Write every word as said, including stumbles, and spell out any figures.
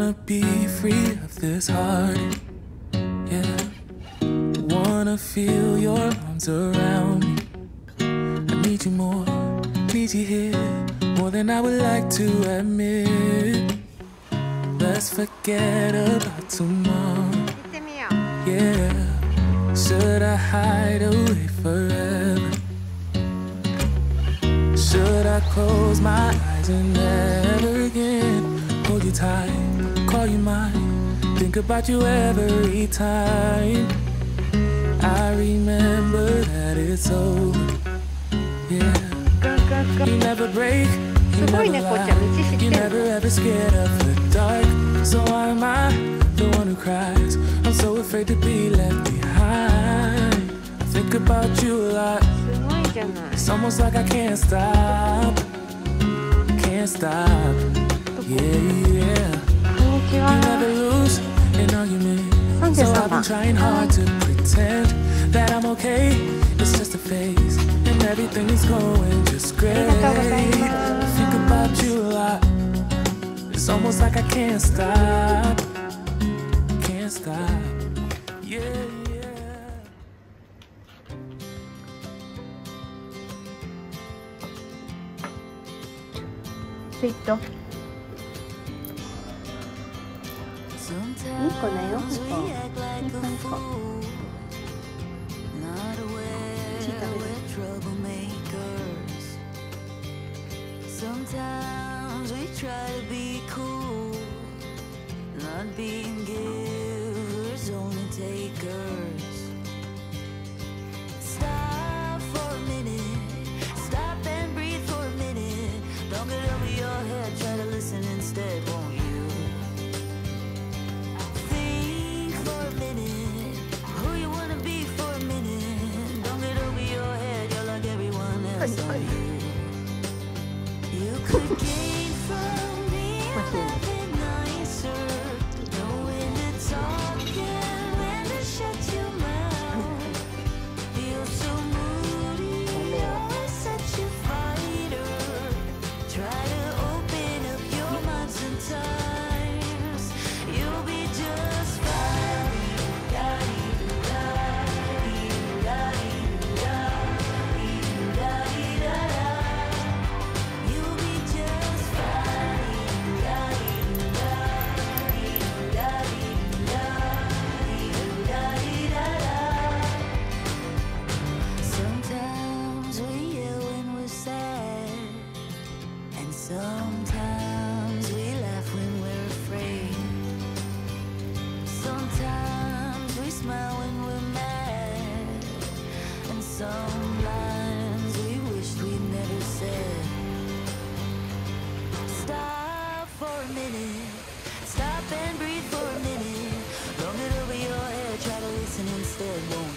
Wanna be free of this heart, yeah. Wanna feel your arms around me. I need you more, need you here, more than I would like to admit. Let's forget about tomorrow, yeah. Should I hide away forever? Should I close my eyes and never again hold you tight, call you mine, think about you every time? I remember that it's over, yeah. You never break, you never lie, you never ever scared of the dark. So why am I the one who cries? I'm so afraid to be left behind. I think about you a lot. It's almost like I can't stop, can't stop, yeah, yeah. You never lose an argument, so I've been trying hard to pretend that I'm okay. It's just a phase, and everything is going just great. I think about you a lot. It's almost like I can't stop, can't stop, yeah, yeah. スイートにこだよ。にこにこにこチー食べる。 Sometimes we try to be cool, not being givers, only takers. Stop for a minute, stop and breathe for a minute. Don't get over your head, try to listen instead, won't you? Think for a minute, who you wanna be for a minute. Don't get over your head, you're like everyone else, are you? You could gain from being a bit nicer, knowing to talk and when to shut your mouth. You're so moody, always such a fighter. Try to open up your mind sometimes. You'll be just fine. You'll be just fine. Sometimes we yell when we're sad, and sometimes we laugh when we're afraid. Sometimes we smile when we're mad, and some lines we wish we'd never said. Stop for a minute, stop and breathe for a minute. Don't get over your head, try to listen instead, won't